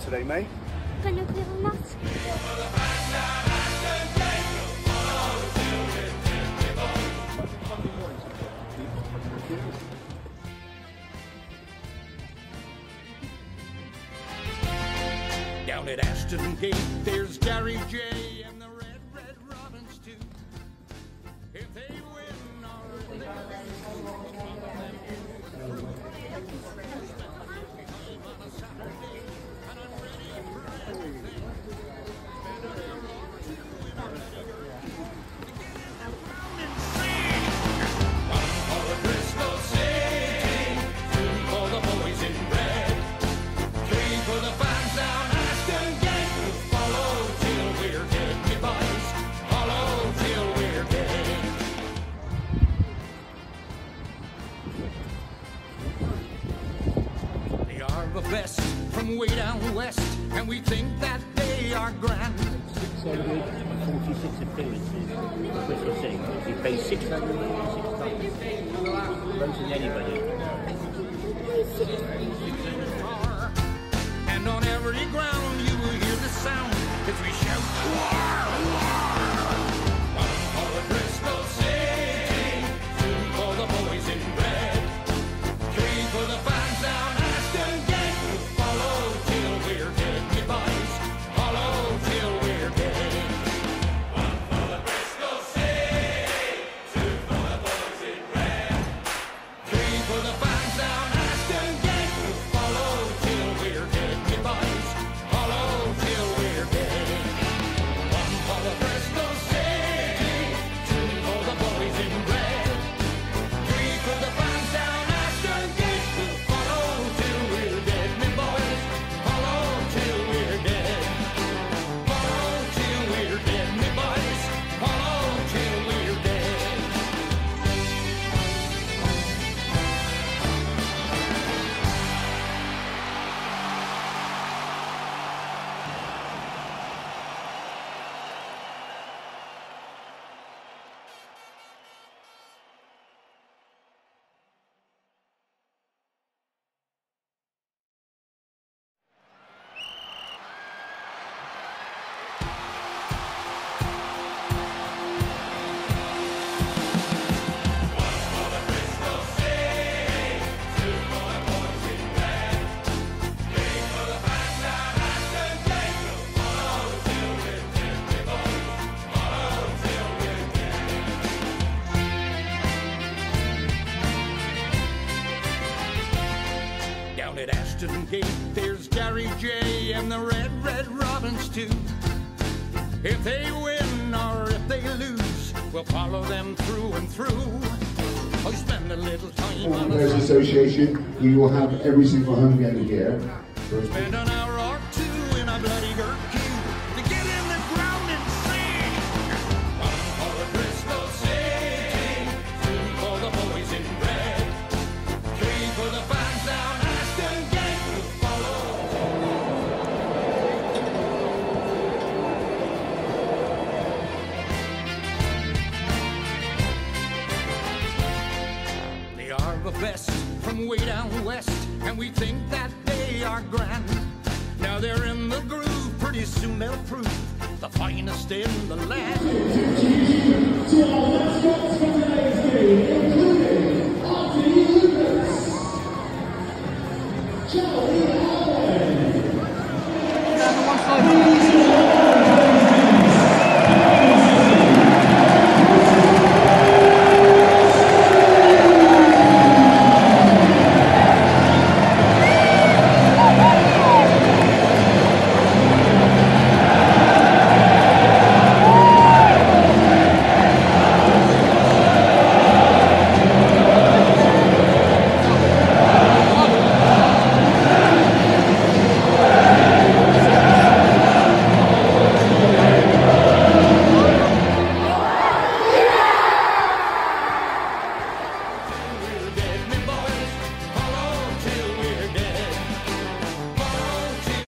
today, mate? Gonna put a mask. Down at Ashton Gate, there's Gary J. and the Red Robins too. If they win or if they the best from way down west, and we think that they are grand. 646 appearances, British Sing. He plays 686 times. Better than anybody. And on every ground you will hear the sound as we shout, "War, war!" One for the Bristol City, two for the boys in red, three for the fans down Ashton Gate. Follow till we're dead, me boys. Follow till we're dead. One for the Bristol City, two for the boys in red, three for the fans down Ashton Gate. Follow till we're dead, me boys. Follow till we're dead. One for the Bristol City, two for the boys in red, three for the fans down Ashton Gate. Follow till we're dead, me boys. Follow till we're dead. Follow till we're dead, me boys. Follow till we're dead. Down at Ashton Gate, there's Gary J. and the Red Robins too. If they win or if they lose, we'll follow them through and through. I spend a little time on Players Association, we will have every single home game here. Spend an hour or two in a bloody dirt queue to get in the ground and sing. One for the Bristol City, two for the boys in red, three for the fans down Ashton Gate. Follow. They are the best from way down west, and we think that they are grand. Now they're in the groove, pretty soon they'll prove the finest in the land.